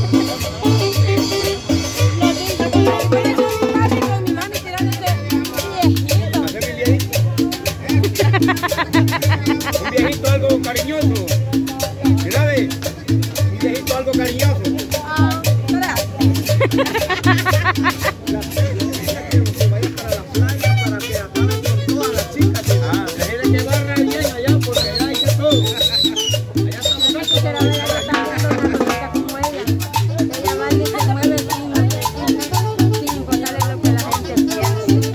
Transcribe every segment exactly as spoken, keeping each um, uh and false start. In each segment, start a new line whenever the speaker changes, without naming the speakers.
Un viejito algo cariñoso. Mira, ve. Un viejito algo cariñoso.
Ah, espera.
Ah, déjale que barra bien allá porque allá hay que todo. Allá estamos
Yo quisiera ver a ella tan bonita como ella. Ella va y se mueve sin, sin importarle lo que la gente piense.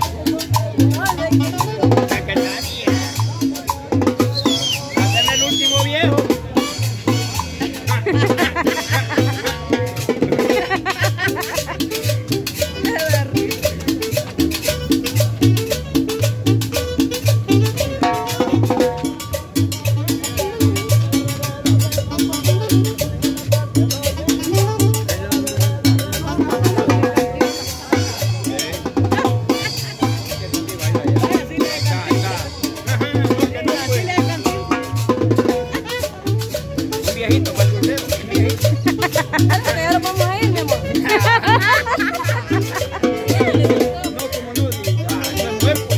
Haceme el último viejo. Un viejito para el dulcero, un viejito.
Ahora vamos a ir, mi amor.
No, como no, ah, no es cuerpo.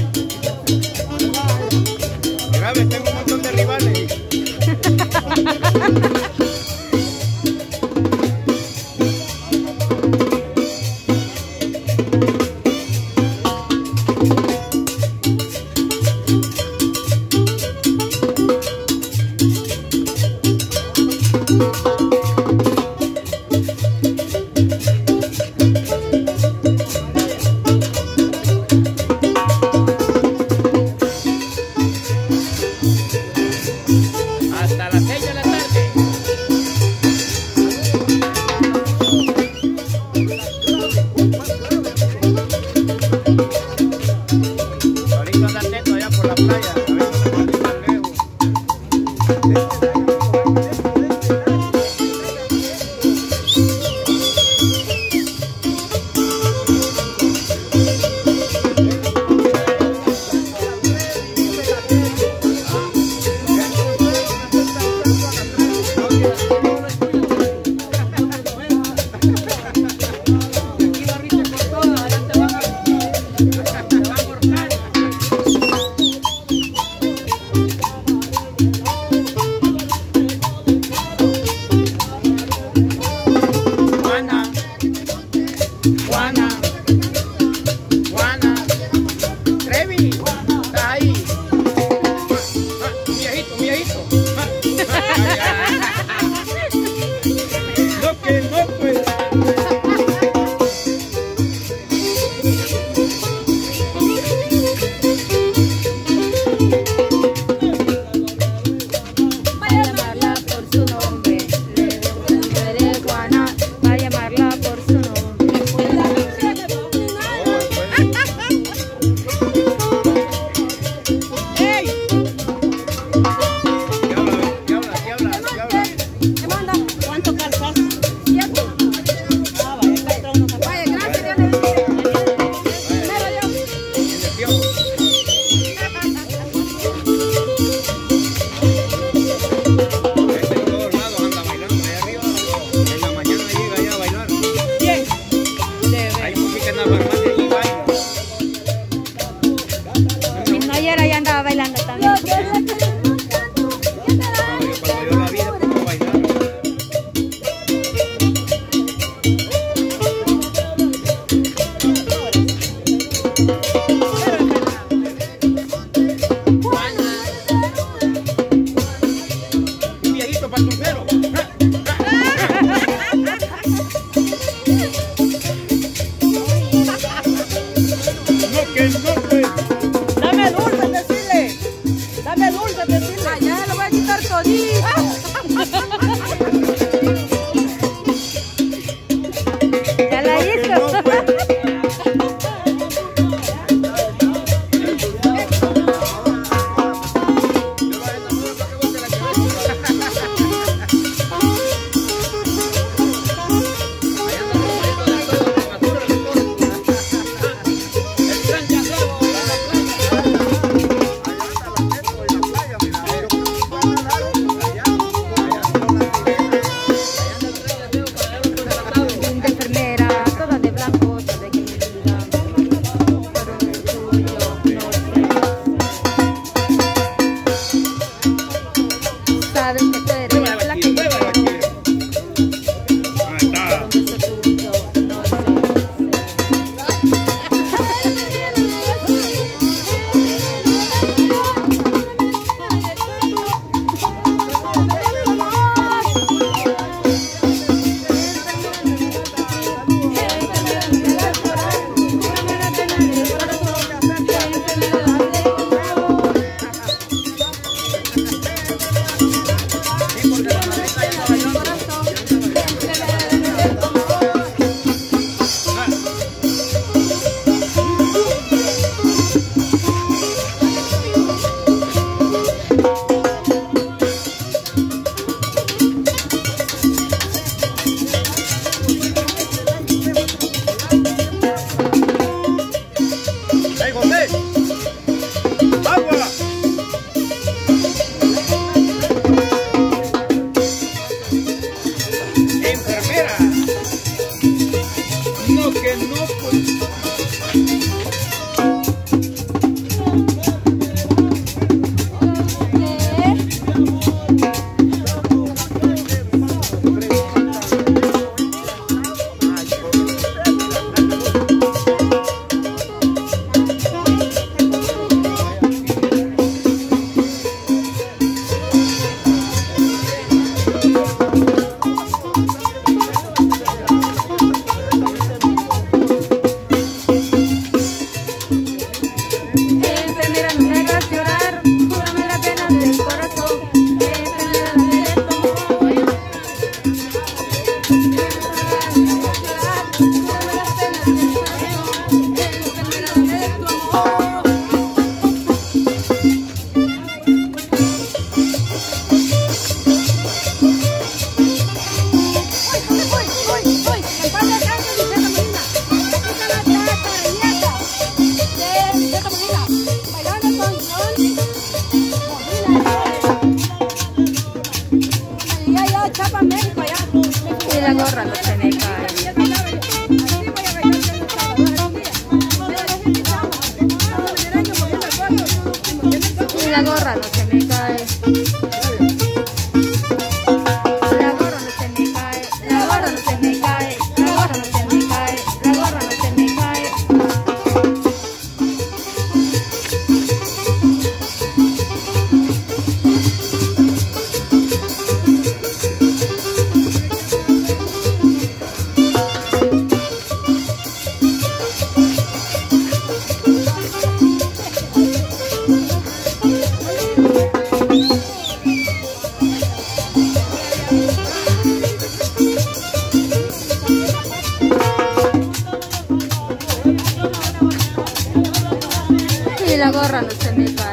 Mira, ve, tengo un montón de rivales. Hasta las seis de la tarde. Ahorita anda atento allá por la playa. A ver si no me voy tan lejos. Juana, Juana, Juana, Trevi, está ahí. Ah, un viejito, un viejito. No, que no, pues.
Va a llamarla por su nombre. Le eres Juana. Va a llamarla por su nombre.
¡Ey! ¿Qué habla? ¿Qué habla? ¿Qué habla? ¿Qué habla?
¿Qué manda? ¿Cuánto calzas? Siete. Ah, vaya, acá entra uno. Vaya, gracias, Dios le bendiga. Primero yo.
En el piojo. Este en todos lados anda bailando allá arriba. En la mañana llega allá a bailar.
Bien.
Hay música en la farmacia y baila.
No, ayer ahí andaba bailando también.
Cuando yo la vi, se puso a bailar. Un viejito para el dulcero. No, que no, pues.
Dame dulce, decirle. Dame dulce, decirle.
Allá lo voy a quitar todito. Ya la hizo.
No, pues.
no se me cae. Y la gorra no se me cae. La gorra no se me cae. La gorra no se me cae. La gorra no se me cae. La gorra no se me cae. Y la gorra no se me cae.